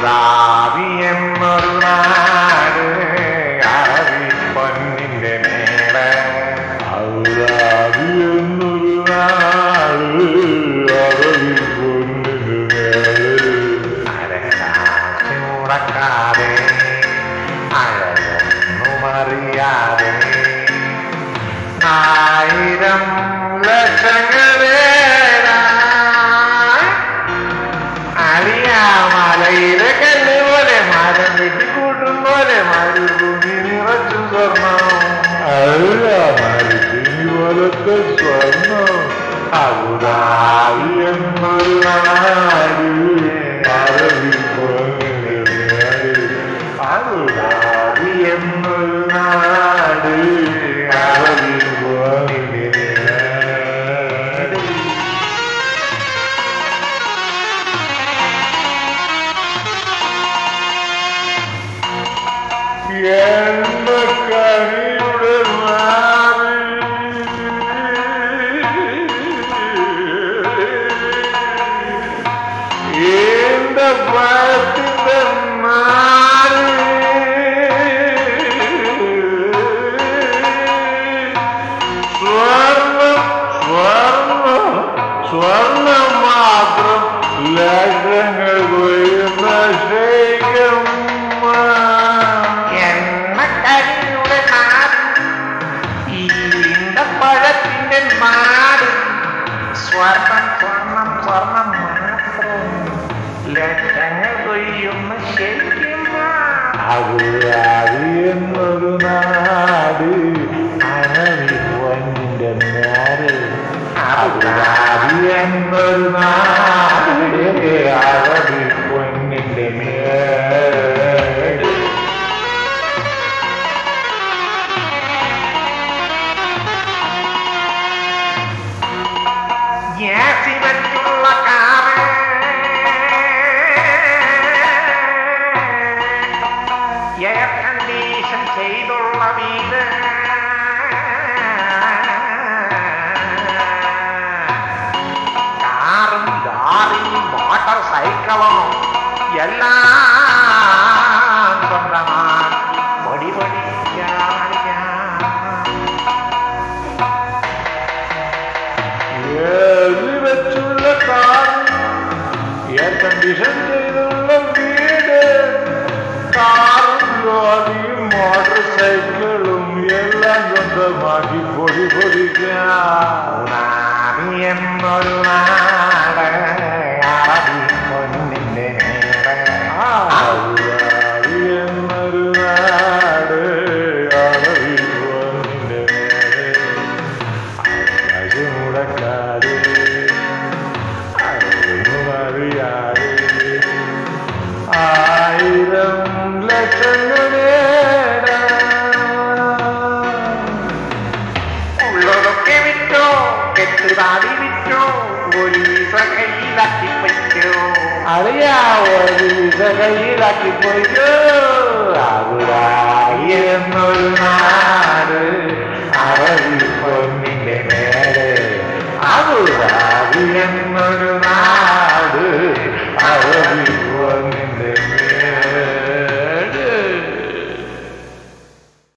Abu Dhabi എന്നൊരു നാട് അറബി പൊന്നിന്റെ മേലെ. അബുദാബി എന്നൊരു നാട് അറബി പൊന്നിന്റെ മേലെ. അരക്കാശ് മുടക്കാതെ അഴകൊന്നും അറിയാതെ ആയിരം ലക്ഷങ്ങളെ മലയിലെ കല്ല് പോലെ മരം വെട്ടിക്കൂട്ടും പോലെ മരുഭൂമി നിറച്ചു സ്വർണം. അല്ല മരുഭൂമി പോലത്തെ സ്വർണം. അബുദാബി എന്നൊരു നാട് അറബി പൊന്നിന്റെ നാട്. അബുദാബി എന്നൊരു നാട് അറബി പൊന്നിന്റെ നാട്. എന്റെ കനിയുടെ നാട് എന്റെ പഴത്തിന്റെ നാട്. സ്വർണം സ്വർണം സ്വർണം മാത്രം ലക്ഷങ്ങൾ കൊയ്യുന്ന ശേഖം. പഴത്തിന്റെ നാട്. സ്വർണം സ്വർണം സ്വർണം മാത്രം ലക്ഷങ്ങൾ കൊയ്യുന്ന ശരിക്കും. അബുദാബി എന്നൊരു നാട് അറബി പൊന്നിന്റെ നാട്. അബുദാബി എന്നൊരു നാട് അറബി പൊന്നിന്റെ നാട്. ഗ്യാസിനുള്ള കാറ് എയർ കണ്ടീഷൻ ചെയ്തുള്ള വീട്. കാറും ലോറിയും മോട്ടോർ സൈക്കിളും എല്ലാം സ്വന്തമാണ്. പൊടി വെച്ചുള്ള കാർ, എയർ കണ്ടീഷൻ ചെയ്തുള്ള വീട്, കാറും ലോറിയും മോട്ടോർ സൈക്കിളും എല്ലാം സ്വന്തമാക്കി പൊടി പൊടിക്കാം. എന്നൊരു നാട് അറബി പൊന്നിന്റെ നേരെ. എന്നൊരു നാട് അറബി പൊന്നിന്റെ നേരെ. ആകാശം മുടക്കാതെ അതൊന്നും അറിയാതെ ആയിരം ലക്ഷങ്ങളെ ഉള്ളതൊക്കെ വിറ്റോ, കെട്ടുതാടി വിറ്റോ, ഒരു വിസ കയ്യിലാക്കി പറ്റോ. അറിയാവോ, ഒരു വിസ കയ്യിലാക്കി പോയിട്ടോ. അബുദാബി എന്നൊരു നാട് അറബി പൊന്നിന്റെ മേലെ. അബുദാബി എന്നൊരു